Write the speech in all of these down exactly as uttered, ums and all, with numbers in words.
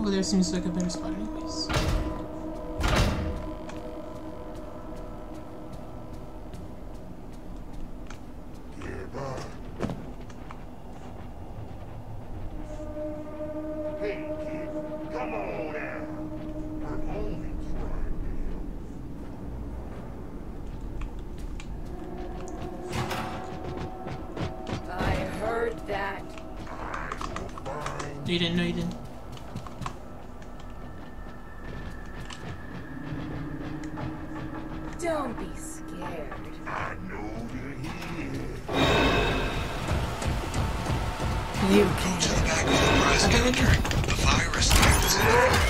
Over there seems like a better spot anyways. You didn't know you didn't. Don't be scared. I know you're here. You Go can. to the back of the prize counter. The fire escape is in there.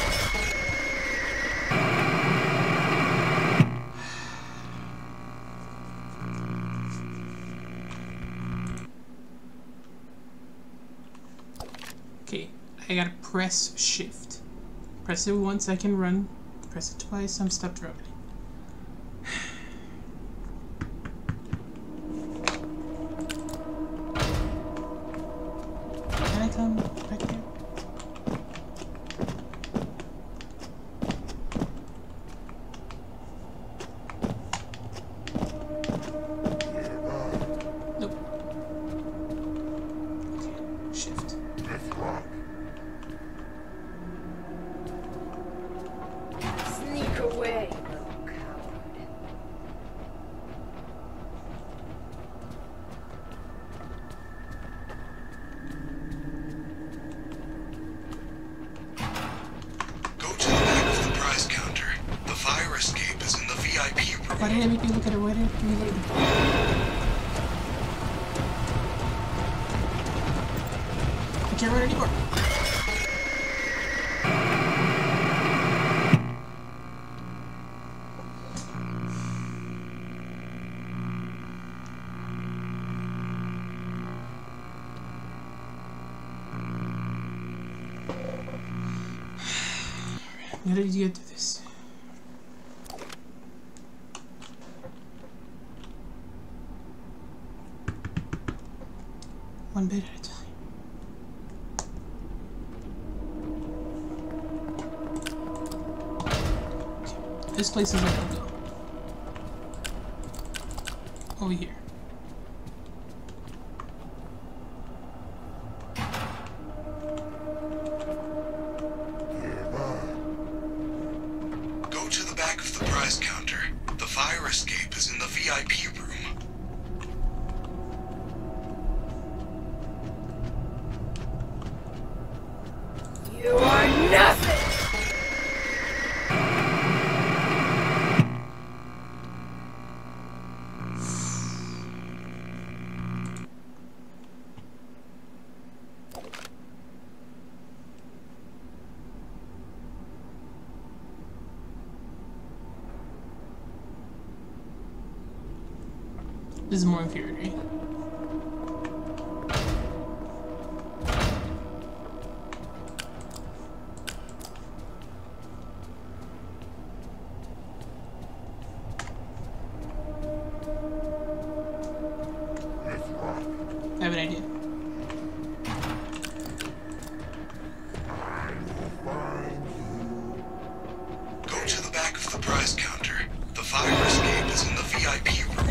Okay, I gotta press shift. Press it once, I can run. Press it twice, I'm stopped running. Can I come back here? Nope. Okay, shift. Sneak away, little coward. Go to the back of the prize counter. The fire escape is in the V I P room. Why did I make you look at it? Why did I make you look at it? I can't run anymore. How did you get to this? One bit at a time. Okay. This place is a no-go. Over here. Go to the back of the prize counter. The fire escape is in the V I P room. You are nothing! This is more infuriating. I have an idea. Go to the back of the prize counter. The fire escape is in the V I P room.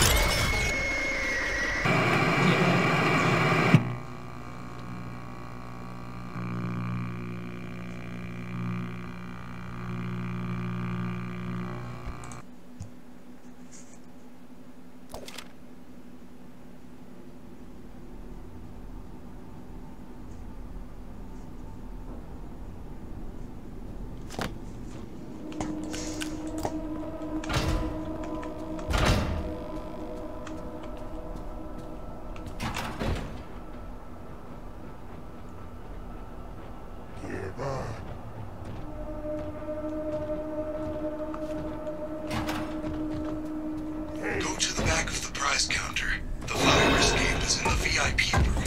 Go to the back of the prize counter. The fire escape is in the V I P room.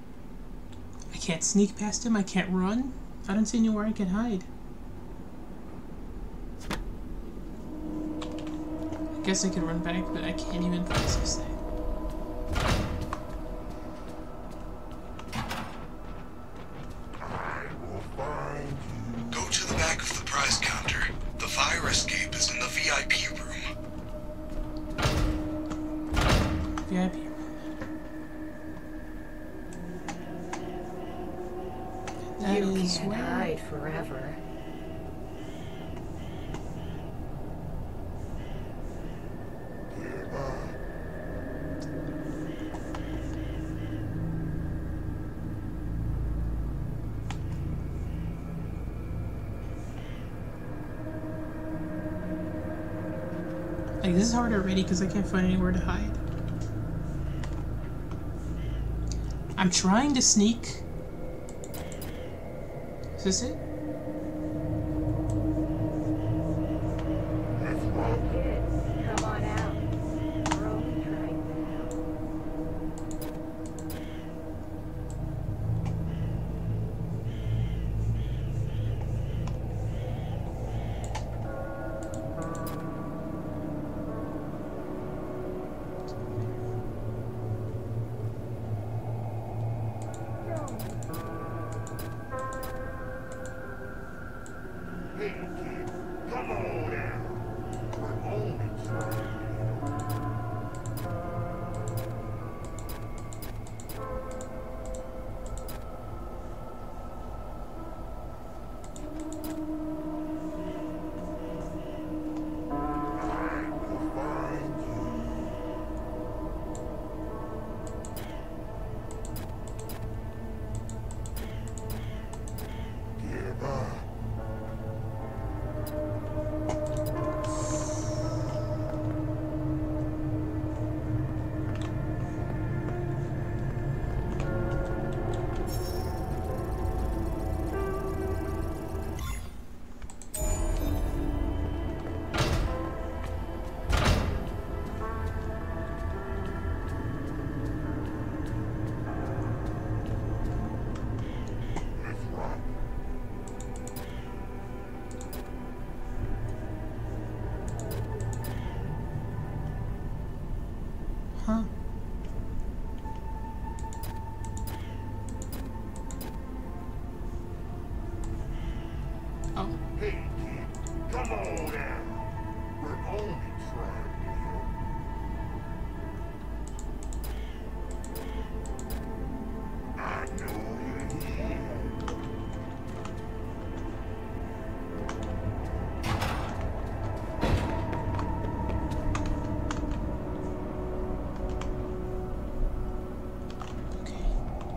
I can't sneak past him, I can't run. I don't see anywhere I can hide. Guess I could run back, but I can't even press this thing. I will find you. Go to the back of the prize counter. The fire escape is in the V I P room. V I P. That You is can't where. hide forever. Give up. Like, this is hard already because I can't find anywhere to hide. I'm trying to sneak. Is this it? Let's rock. Kids, come on out. We're only trying to help. Hey, kid, come on out. We're only trying to help. I will find you. Give up. Let's rock. Huh? Oh. Hey, kid, come on out. We're only trying to help. I know you're here. Okay.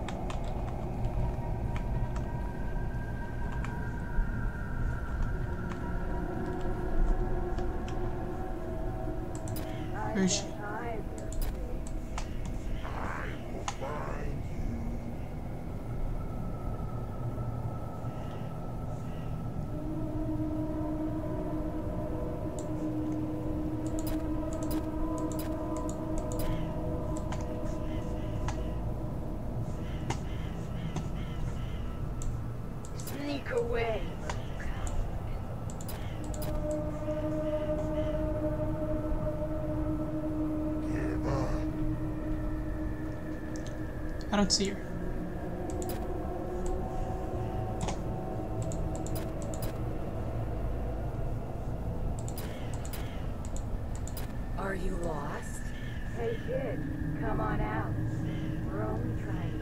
Where is she? Hide your face. I will find you. Sneak away, little coward. Give up. I don't see her. Are you lost? Hey kid, come on out. We're only trying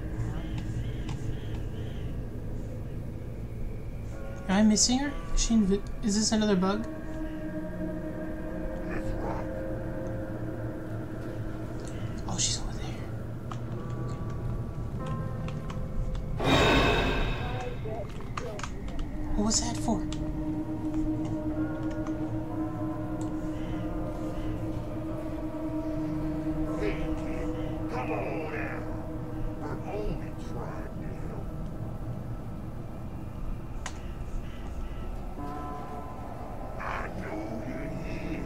to help. Am I missing her? Is she invi- is this another bug? Let's rock. Oh, she's over there. What was that for? Hey, kid, come on out. We're only trying to help. I know you're here.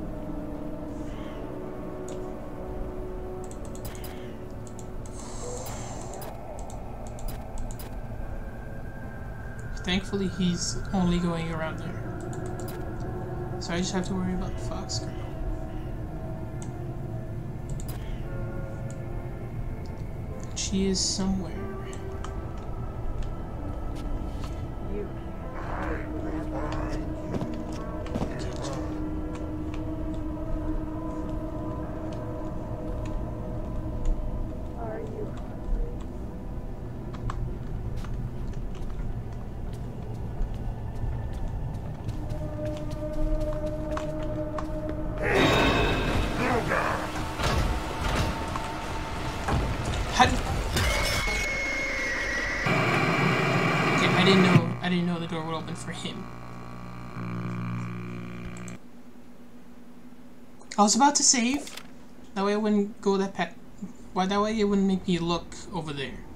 Thankfully, he's only going around there. So I just have to worry about the fox girl. She is somewhere. You can't forever. Are you hungry? How did... Okay, I didn't know. I didn't know the door would open for him. I was about to save. That way I wouldn't go that path. Why? That way it wouldn't make me look over there.